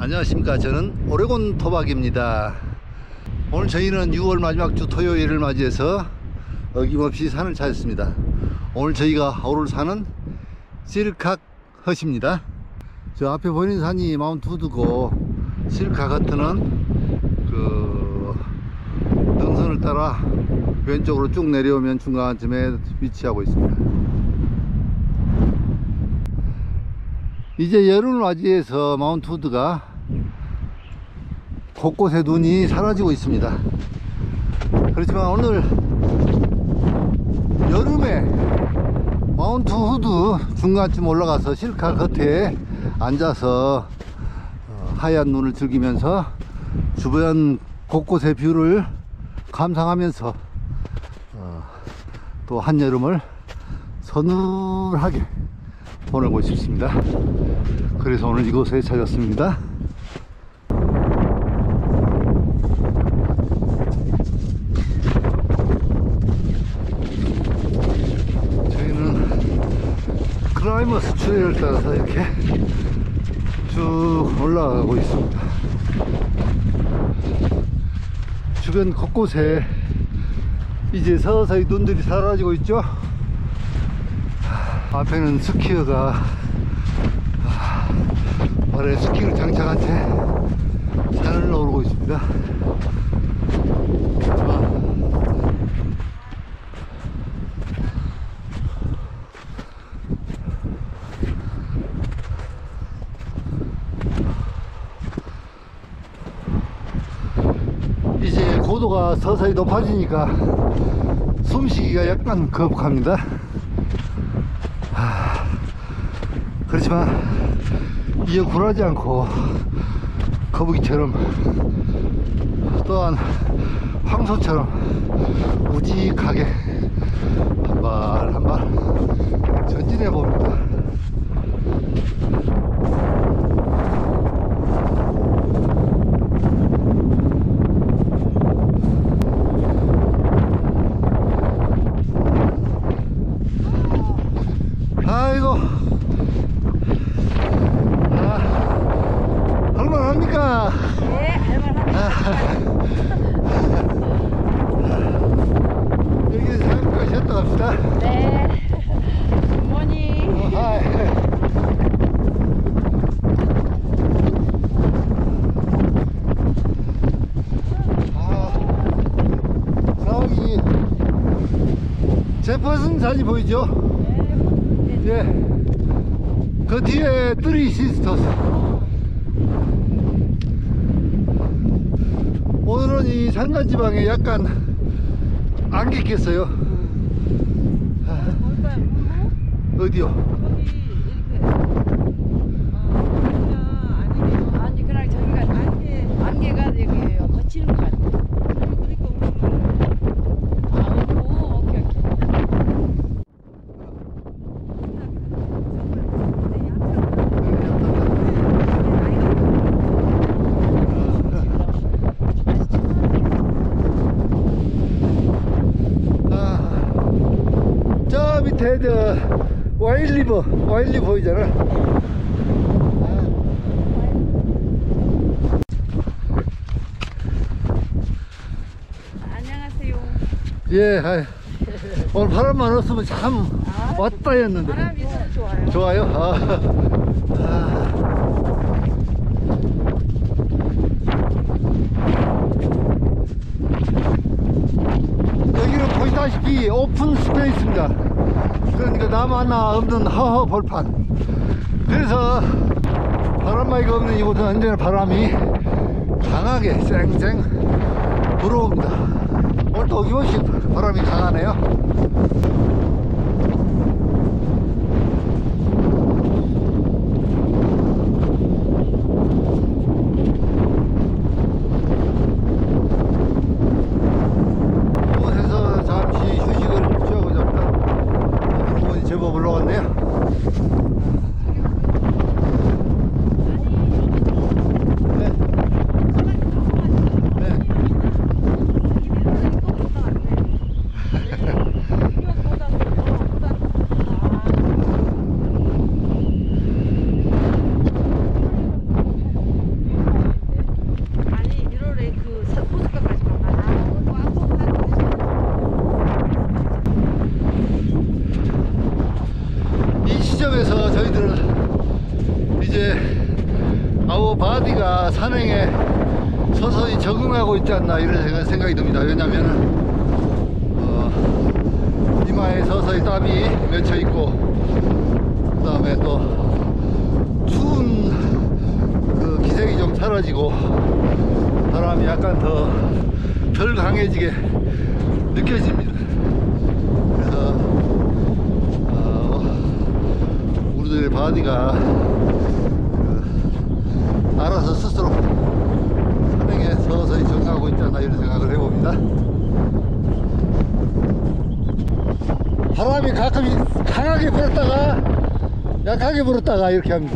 안녕하십니까. 저는 오레곤 토박입니다. 오늘 저희는 6월 마지막 주 토요일을 맞이해서 어김없이 산을 찾았습니다. 오늘 저희가 오를 산은 실카헛입니다. 저 앞에 보이는 산이 마운트 후드고, 실카헛은 그 등선을 따라 왼쪽으로 쭉 내려오면 중간쯤에 위치하고 있습니다. 이제 여름을 맞이해서 마운트 후드가 곳곳에 눈이 사라지고 있습니다. 그렇지만 오늘 여름에 마운트 후드 중간쯤 올라가서 실카 겉에 앉아서 하얀 눈을 즐기면서 주변 곳곳의 뷰를 감상하면서 또 한여름을 서늘하게 보내고 싶습니다. 그래서 오늘 이곳에 찾았습니다. 저희는 클라이머스 트레일을 따라서 이렇게 쭉 올라가고 있습니다. 주변 곳곳에 이제 서서히 눈들이 사라지고 있죠. 앞에는 스키어가 발에 스키를 장착한 채 산을 오르고 있습니다. 이제 고도가 서서히 높아지니까 숨쉬기가 약간 거북합니다. 그렇지만 이에 굴하지 않고 거북이처럼 또한 황소처럼 우직하게 한 발 한 발 전진해 봅니다. 아이고, 할만합니까? 네, 할만합니다. 여기 잠깐 쉬었다 갑시다. 네. 굿모닝. 저기 제퍼슨 산이 보이죠? 예, 그 뒤에 쓰리 시스터스. 오늘은 이 산간지방에 약간 안개 꼈어요. 어디요? 아니 그냥 저기가 안개가 되게 거치는 것 같아. 오케이. 저 밑에 저 와일리버 보이잖아. 안녕하세요. 예, 오늘 바람만 없으면 참 왔다 했는데. 바람이 있어서 좋아요. 좋아요. 여기는 보시다시피 오픈 스페이스입니다. 그러니까 남 하나 없는 허허 벌판. 그래서 바람막이가 없는 이곳은 언제나 바람이 강하게 쌩쌩 불어옵니다. 오늘도 어김없이 바람이 강하네요. 제법 올라왔네요. 바디가 산행에 서서히 적응하고 있지 않나 이런 생각이 듭니다. 왜냐면은 이마에 서서히 땀이 맺혀 있고, 그 다음에 또 추운 그 기색이 좀 사라지고, 바람이 약간 더 덜 강해지게 느껴집니다. 그래서 우리들의 바디가 알아서 스스로 산행에 서서히 적응하고 있지 않나 이런 생각을 해봅니다. 바람이 가끔 강하게 불었다가 약하게 불었다가 이렇게 합니다.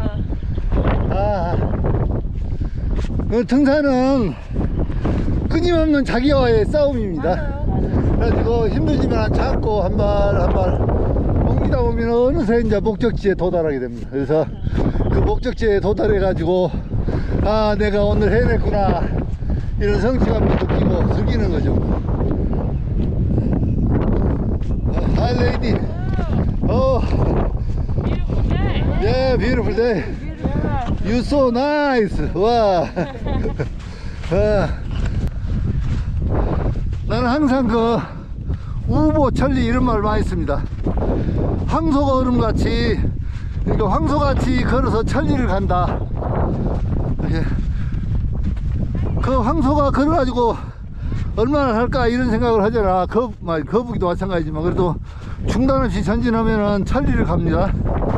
등산은 끊임없는 자기와의 싸움입니다. 그래가지고 힘들지만 참고 한 발 한 발 옮기다 보면 어느새 이제 목적지에 도달하게 됩니다. 그래서 그 목적지에 도달해 가지고 내가 오늘 해냈구나 이런 성취감도 느끼고 즐기는 거죠. Hi lady. Oh yeah, beautiful day. You so nice. 와. 나는 항상 그 우보 천리 이런 말 많이 씁니다. 황소가 얼음같이, 그러니까 황소같이 걸어서 천리를 간다. 그 황소가 걸어가지고 얼마나 할까 이런 생각을 하잖아. 거북이도 마찬가지지만 그래도 중단 없이 전진하면은 천리를 갑니다.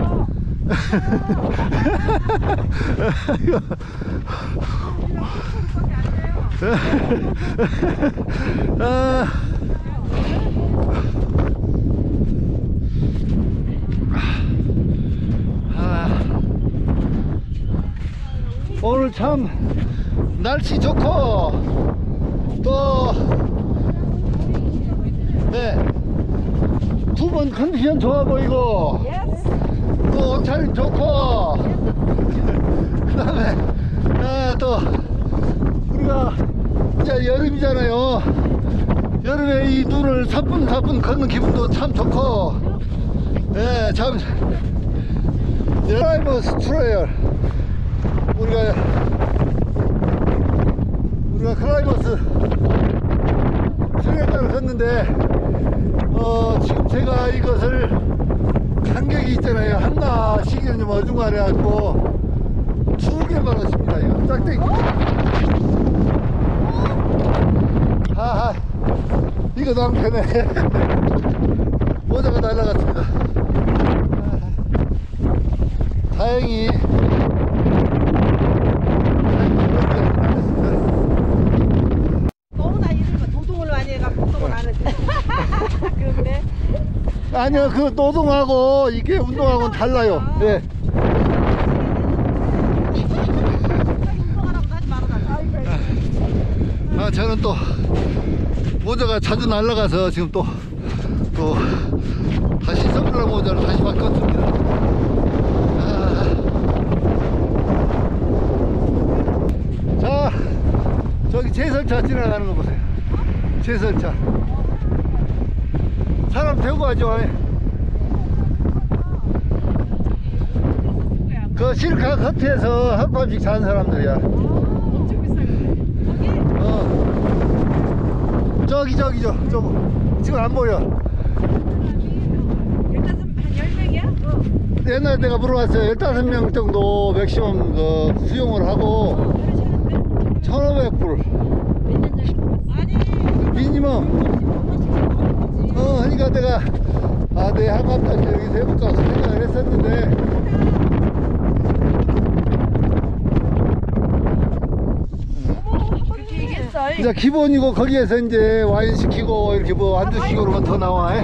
오늘 참 날씨 좋고 또 두 번 컨디션 좋아 보이고 또 옷차림 좋고 그 다음에 또 우리가 이제 여름이잖아요. 여름에 이 눈을 사뿐사뿐 걷는 기분도 참 좋고, 참 클라이머스 트레일, 우리가 클라이머스 트레일을 걷는데 지금 제가 이것을 간격이 있잖아요. 한나 시기는 좀 어중간해 갖고 2개만 원씩입니다. 이거 짝대기. 하하, 이거 낭패네. 모자가 날라갔습니다. 다행히 너무나 이런 거 도동을 많이 해갖고 운동을 안 했대. 그런데 아니요, 그 노동하고 이게 운동하고는 달라요. 네. 운동하라고 하지 말아라. 저는 또 모자가 자주 날라가서 지금 또 다시 선글라 모자를 다시 바꿨습니다. 자, 저기 제설차 지나가는 거 보세요. 제설차. 사람 태우고 가죠. 그 실카 커트에서 한밤씩 자는 사람들이야. 엄청 비싸겠네. 저기죠. 지금 안 보여. 일단 한 10명이야? 옛날에 내가 물어봤어요. 15명 정도 맥시멈 그 수용을 하고 1,500불 몇년 전에 아니 미니멈. 그러니까 내가 내 한갑자리 여기서 해볼까 생각을 했었는데, 그렇게 얘기했어. 이제 기본이고 거기에서 이제 와인 시키고 이렇게 뭐 안주 시키고 그러면 더 나와.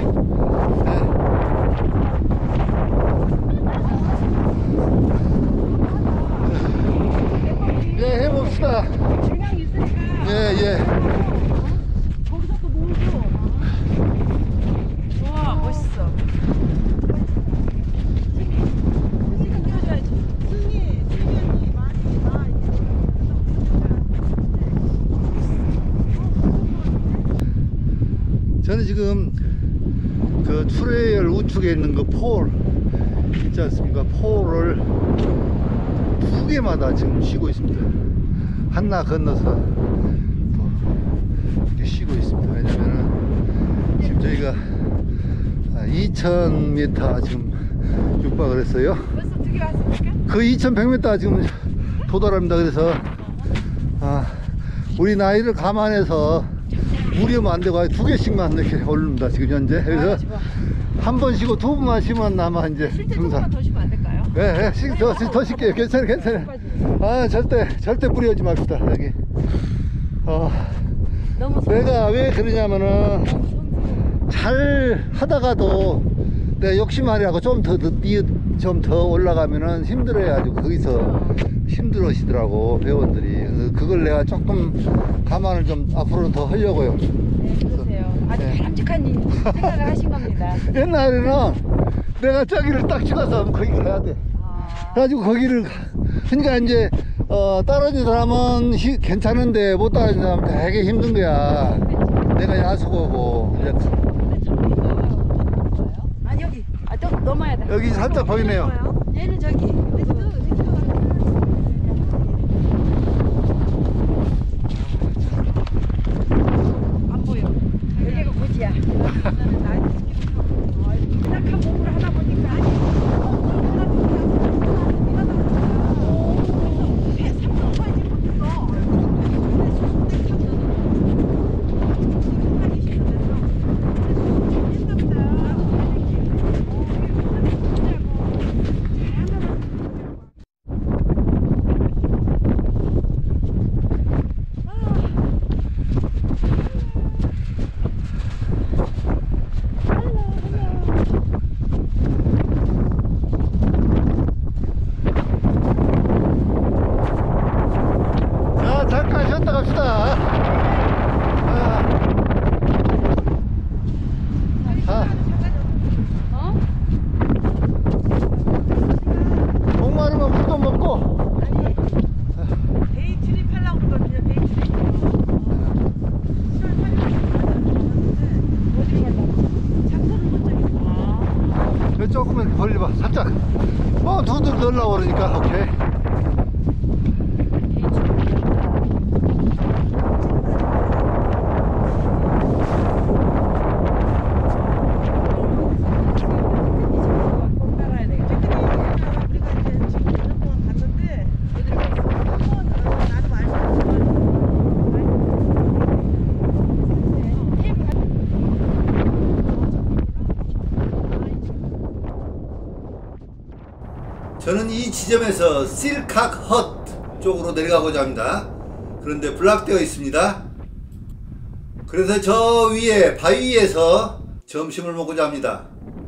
해봅시다. 그냥 있으니까. 예. 거기서 또 놀고. 와 멋있어. 시간 들어줘야지. 승리 많이 나. 저는 지금 그 트레일 우측에 있는 그 폴 있지 않습니까? 폴을 두 개마다 지금 쉬고 있습니다. 한나 건너서 또 이렇게 쉬고 있습니다. 왜냐면은 지금 저희가 2000m 지금 육박을 했어요. 벌써 두 개 왔습니까? 그 2100m 지금 도달합니다. 그래서 우리 나이를 감안해서 무리하면 안 되고 두 개씩만 이렇게 오릅니다. 지금 현재. 그래서 한 번 쉬고 두 번만 쉬면 아마 이제 쉴때 등산. 조금만 더 쉬면 안 될까요? 네, 더 쉴게요. 괜찮아. 절대 무리하지 맙시다. 여기. 너무 내가 왜 그러냐면은 잘 하다가도 내가 욕심하려고 좀 더 올라가면은 힘들어야지. 거기서 힘들어시더라고 배원들이. 그래서 그걸 내가 조금 감안을 좀 앞으로는 더 하려고요. 네, 그러세요. 아주 네. 바람직한 생각을 하신 겁니다. 옛날에는 내가 저기를 딱 찍어서 거기를 가야 돼. 그래가지고 거기를 그러니까 이제 떨어진 사람은 괜찮은데 못 떨어진 사람은 되게 힘든 거야. 내가 야수고고. 이제 아 여기 좀 넘어야 돼. 여기 살짝 보이네요. 얘는 저기. 안 보여. 여기가 고지야. 딱한 몸으로 하다 보니까 자, 잠깐 쉬었다 갑시다. 목마르면 물 좀 먹고. 데이 트립하려고 그러거든요. 데이 트립. 어디 가려고? 장소를 본 적이 있어. 조금만 벌려봐. 살짝. 두들 넣으려고 그러니까. 오케이. 우리가 이제 지금 2년 동안 갔는데 한번 나도 알고 저는 이 지점에서 실칵 헛 쪽으로 내려가고자 합니다. 그런데 블락되어 있습니다. 그래서 저 위에 바위에서 점심을 먹고자 합니다.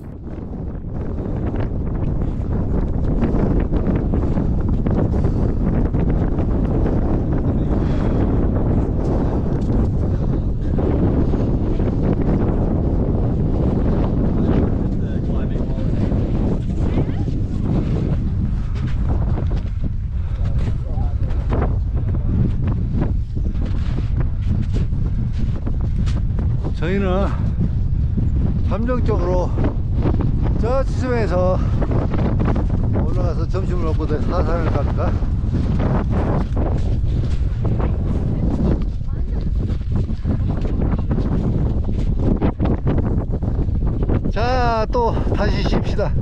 저희는 잠정 쪽으로 저 지점에서 올라가서 점심을 먹고 하산을 갑니다. 자, 또 다시 쉽시다.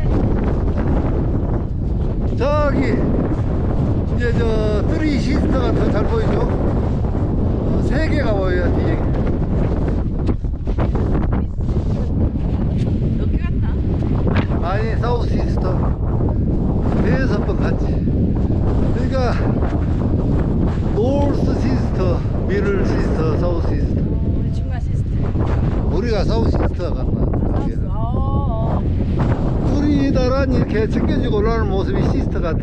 저기 이제 저 뜨리 시스터가 더 잘 보이죠? 세 개가 보여요. 뒤에. 아니, 사우스 이스터 5번 갔지. 그러니까 노스 시스터, 미들 시스터, 사우스 이스터. 우리 중간 시스템. 우리가 사우스 이스터가 갔나? 둘이 나란히 이렇게 챙겨주고 올라오는 모습이 시스터 같아.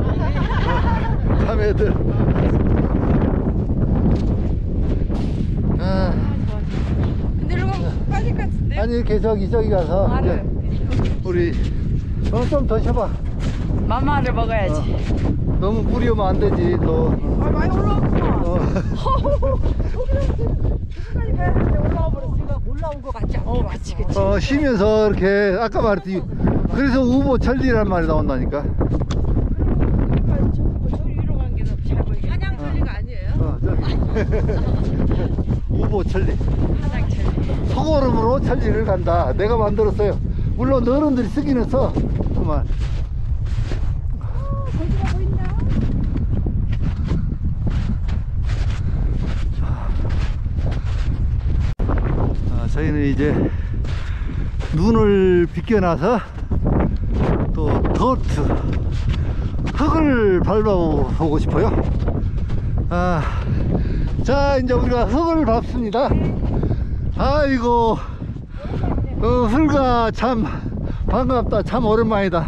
자매들. 근데 이거 빠질 것 같은데? 아니, 이렇게 저기 가서 이제 우리 좀 더 쉬어봐. 마마를 먹어야지. 너무 무리하면 안 되지 또. 많이 올라왔구나. 끝까지 가야 되는데 올라와 버렸어. 내가 올라온 것 같지 않게. 그치, 그치. 쉬면서 이렇게 아까 말했듯이 그래서 우보 천리란 말이 나온다니까. 저기. 우보 천리. 화장철. 소고름으로 천리를 간다. 내가 만들었어요. 물론 어른들이 쓰기는 써. 그만. 거기가 보인다. 저희는 이제 눈을 비껴놔서 또 더트 흙을 밟아보고 싶어요. 자, 이제 우리가 흙을 밟습니다. 아이고, 흙아, 참 반갑다. 참 오랜만이다.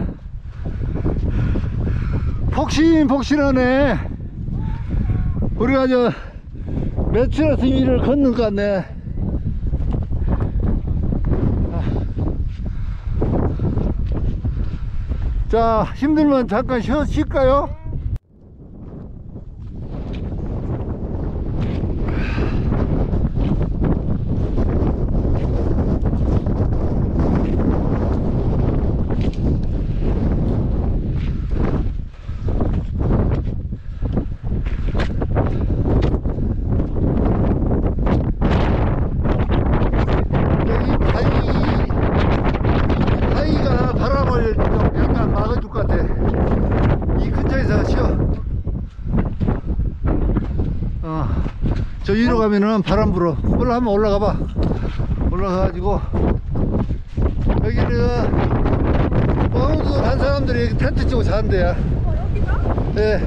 폭신폭신하네. 우리가 저 매트러스 위를 걷는 것 같네. 자, 힘들면 잠깐 쉴까요? 저 위로 가면은 바람 불어. 올라 한번 올라가 봐. 올라가가지고 여기는 광주 간 사람들이 여기 텐트 치고 자는 데야. 여기가? 네.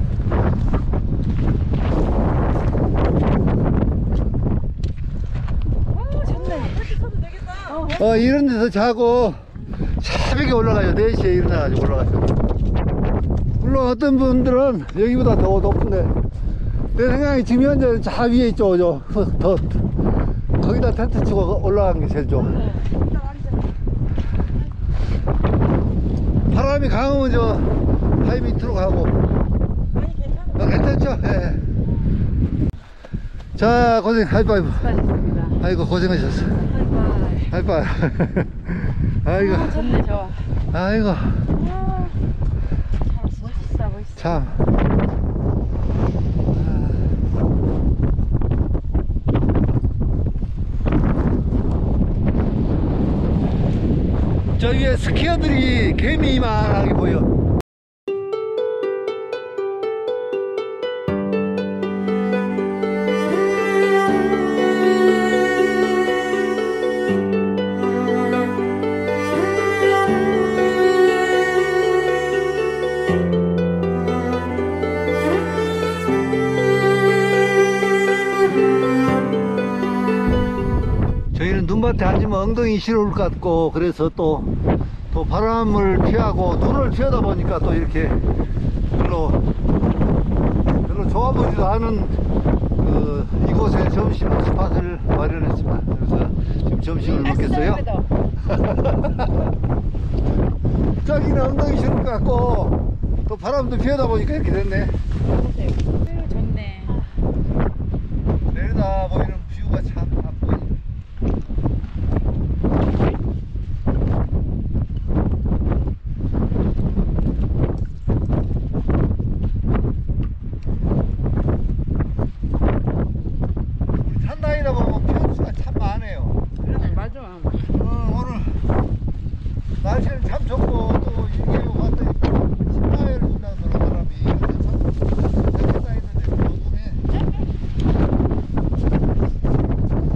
좋네. 이렇게 쳐도 되겠다. 이런 데서 자고 새벽에 올라가요. 4시에 일어나가지고 올라가죠. 물론 어떤 분들은 여기보다 더 높은데 내 생각에 지금 현재 저 위에 있죠. 더 거기다 텐트 치고 올라가는 게 제일 좋아. 바람이 강하면 저 하이 밑으로 가고. 아니 괜찮아. 괜찮죠? 예. 자, 고생. 하이파이브. 수고하셨습니다. 아이고, 고생하셨어. 하이파이브. 아이고. 좋네, 좋아. 아이고. 멋있어, 멋있어. 참. 저 위에 스키어들이 개미만하게 보여. 저희는 눈밭에 앉으면 엉덩이 시려울 것 같고, 그래서 또 바람을 피하고 눈을 피하다 보니까 또 이렇게 별로 좋아 보이지도 않은 이곳에 점심 스팟을 마련했습니다. 그래서 지금 점심을 먹겠어요. 저기는 엉덩이 시려울 것 같고 또 바람도 피하다 보니까 이렇게 됐네. 좋네. 내려다 보이는 뷰가 참 안 보이네. 산 다니다 보면 변수가 참 많아요. 맞아. 오늘 날씨는 참 좋고 또 이게 왔더니 신나해를 준다는 사람이 산 다니는데 비 오네.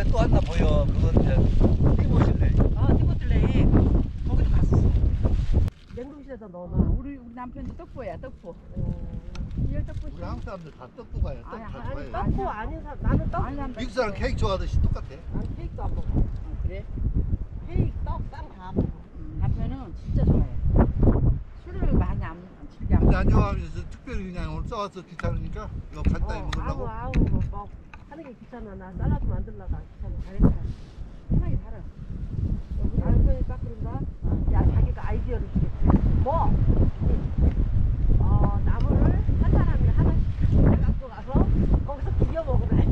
또 하나 보여. 그건 이제 티보실래. 아, 티보틀레. 거기도 갔었어. 냉동실에다 넣어놔. 우리 남편도 떡보야 떡보. 이열 떡보. 우리 한국 사람들 다 떡국가야. 떡 아니, 다 아니, 좋아해. 떡고 아닌 사람. 나는 떡. 미국 사람 케이크 좋아하듯이 똑같아. 난 케이크도 안 먹어. 그래? 케이크, 떡, 빵 다 먹어. 남편은 진짜 좋아해. 술을 많이 안 즐겨 안 근데 먹어. 안 좋아하면서 특별히 그냥 오늘 싸워서 귀찮으니까 이거 간단히 먹으려고. 아우 뭐 하는 게 귀찮아. 나 샐러드 만들려다 귀찮아. 잘했다. 편하게 살아. 우리 남편이 딱 그런다. 야 자기가 아이디어를 주겠지. 뭐? 나무를 한 사람이 하나씩 갖고 가서 거기서 비벼 먹으래.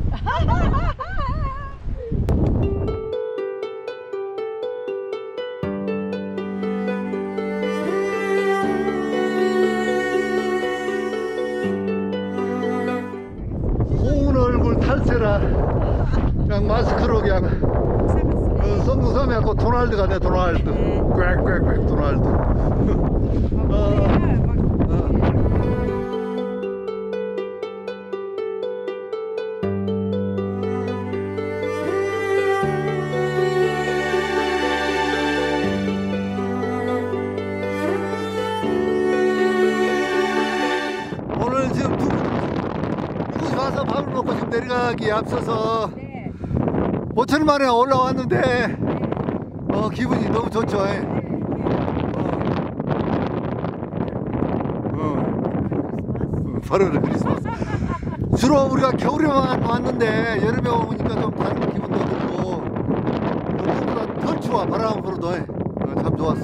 고운 얼굴 탈세라. 그냥 마스크로 그냥 성공삼이 갖고 도날드가 돼. 도날드. 꽥꽥꽥 도날드. 오늘 지금 이곳 와서 밥을 먹고 지금 내려가기에 앞서서 네. 5천 만에 올라왔는데 기분이 너무 좋죠. 바로 크리스마스. 주로 우리가 겨울에만 왔는데 여름에 오니까 좀 다른 기분도 들고 그것보다 더 추워. 바람 불어도 참 좋았어.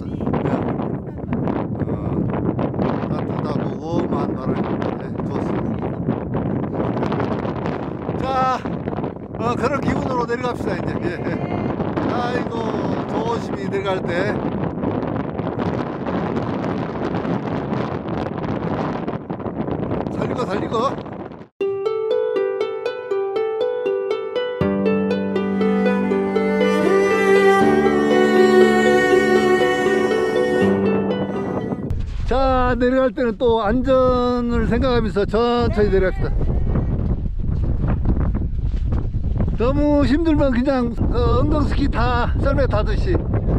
따뜻하고 험한 바람이 좋았어. 자, 그런 기분으로 내려갑시다 이제. 예. 아이고 조심히 내려갈 때. 살리고. 자, 내려갈 때는 또 안전을 생각하면서 천천히 내려갑시다. 너무 힘들면 그냥 엉덩스키 다 썰매 타듯이.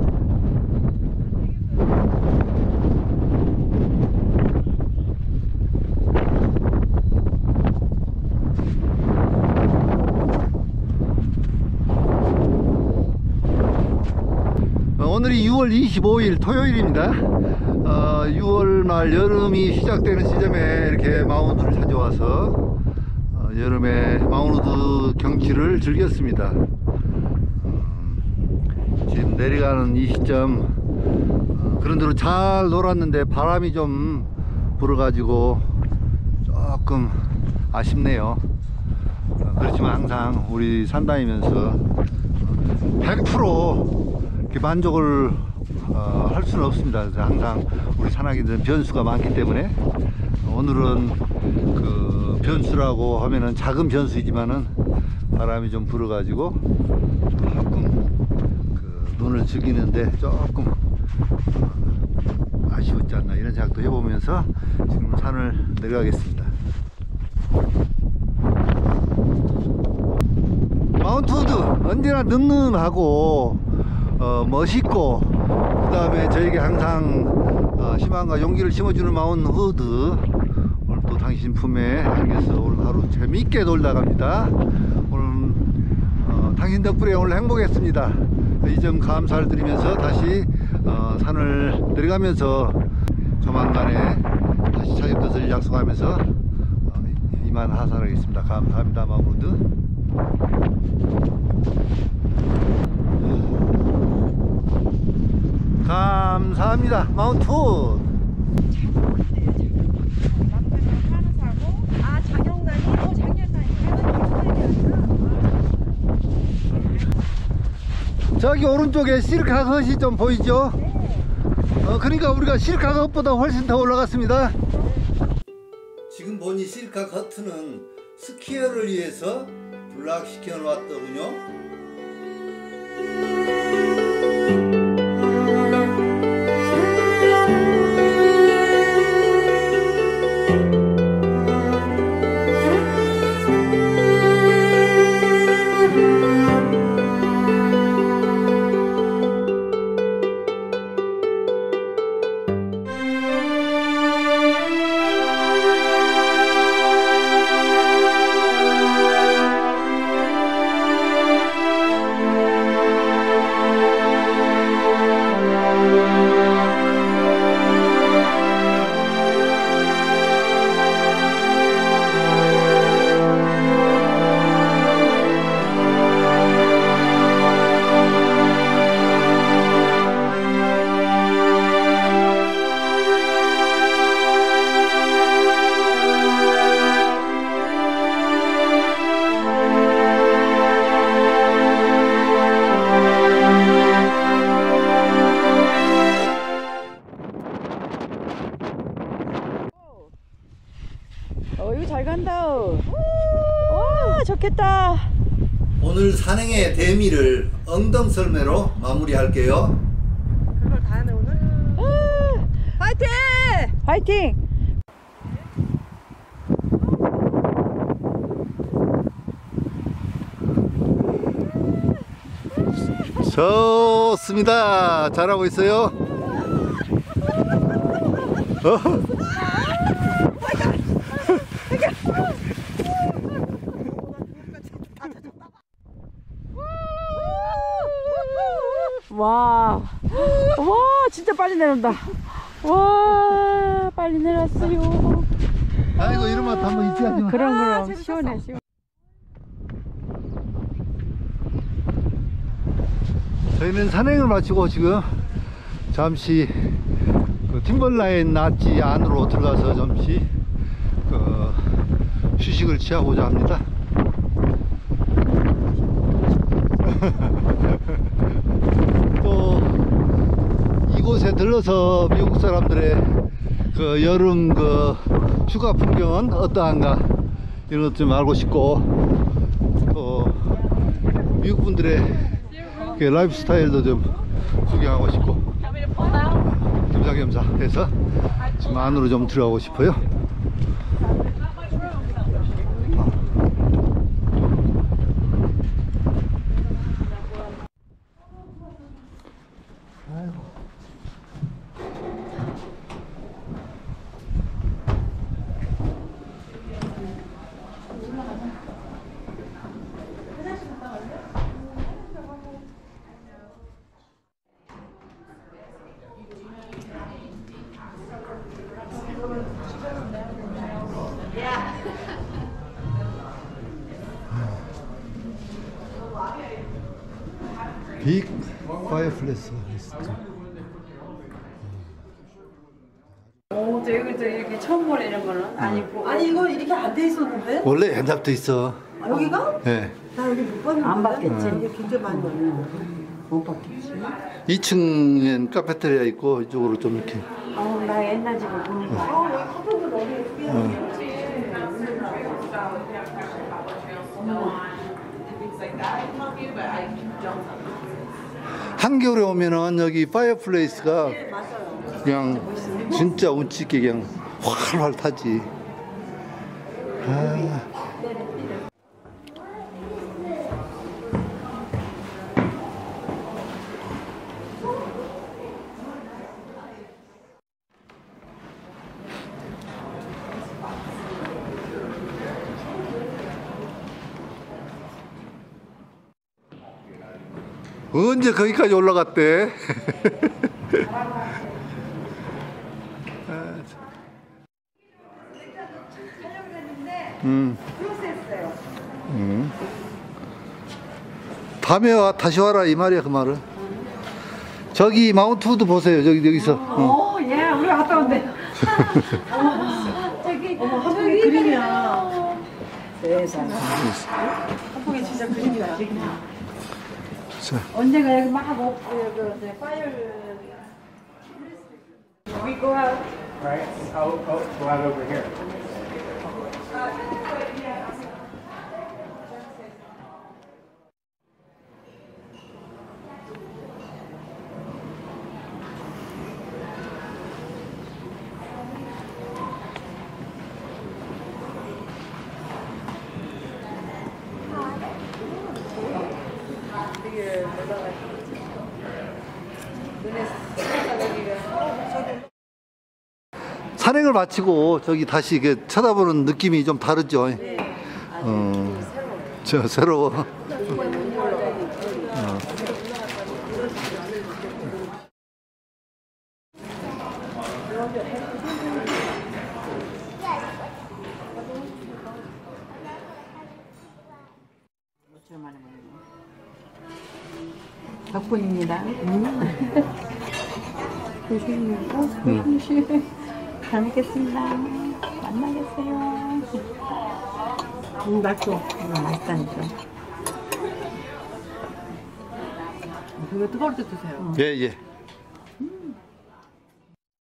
오늘이 6월 25일 토요일입니다. 6월 말 여름이 시작되는 시점에 이렇게 마운드를 찾아와서 여름의 마운드 경치를 즐겼습니다. 지금 내려가는 이 시점 그런대로 잘 놀았는데 바람이 좀 불어가지고 조금 아쉽네요. 그렇지만 항상 우리 산 다니면서 100% 이렇게 만족을 할 수는 없습니다. 그래서 항상 우리 산악인들은 변수가 많기 때문에 오늘은 그 변수라고 하면은 작은 변수이지만은 바람이 좀 불어가지고 조금 그 눈을 즐기는데 조금 아쉬웠지 않나 이런 생각도 해보면서 지금 산을 내려가겠습니다. 마운트 우드 언제나 늠름하고 멋있고 그 다음에 저에게 항상 희망과 용기를 심어주는 마운트 우드 오늘 또 당신 품에 안겨서 오늘 하루 재미있게 놀다 갑니다. 오늘 당신 덕분에 오늘 행복했습니다. 이 점 감사를 드리면서 다시 산을 내려가면서 조만간에 다시 찾을 것을 약속하면서 이만 하산하겠습니다. 감사합니다. 마운트 우드. 감사합니다. 마운트 우드. 아 작용단이? 저기 오른쪽에 실카 헛이 좀 보이죠? 그러니까 우리가 실카 헛보다 훨씬 더 올라갔습니다. 지금 보니 실카 헛은 스키어를 위해서 블락시켜 놓았더군요. 좋겠다. 오늘 산행의 대미를 엉덩썰매로 마무리할게요. 그걸 다 하네 오늘. 파이팅! 파이팅! 좋습니다. 잘하고 있어요. 와, 진짜 빨리 내려온다. 와, 빨리 내렸어요. 아이고 이런 맛 한번 있지 않냐. 그럼 시원해. 저희는 산행을 마치고 지금 잠시 그 팀벌라인 낫지 안으로 들어가서 잠시 그 휴식을 취하고자 합니다. 또 이곳에 들러서 미국 사람들의 그 여름 그 휴가 풍경은 어떠한가 이런 것 좀 알고 싶고, 또 미국 분들의 그 라이프 스타일도 좀 구경하고 싶고 겸사겸사 해서 지금 안으로 좀 들어가고 싶어요. 빅 파이어플레이스. 오, 저 이렇게 처음 보는 이런 거는 아니고. 아니 이거 이렇게 안 돼 있었는데? 원래 옛날부터 있어. 여기가? 네. 나 여기 못 봤는데. 안 봤겠지. 이게 굉장히 많이 왔네. 못 봤겠지. 2층엔 카페테리아 있고 이쪽으로 좀 이렇게. 나 옛날 집을 보는 거. 여기 커튼도 너무 예쁘게. 한겨울에 오면은 여기 파이어플레이스가 그냥 진짜 운치 있게 그냥 활활 타지. 아. 언제 거기까지 올라갔대? 다음에 다시 와라 이 말이야. 그 말은 저기 마운트 우드 보세요. 여기서. 예, 우리가 갔다 온대. 한국의 그림이야. 세상에. 한국의 진짜 그림이야. 자. 언젠가 여기 막 파이어. We go out. Right? I'll go out over here. 산행을 마치고 저기 다시 이렇게 쳐다보는 느낌이 좀 다르죠. 저 새로워. 덕분입니다. 조심히 잘 먹겠습니다. 만나겠어요. 맛있어. 맛있다니까. 이거 뜨거울 때 드세요. 예, 예.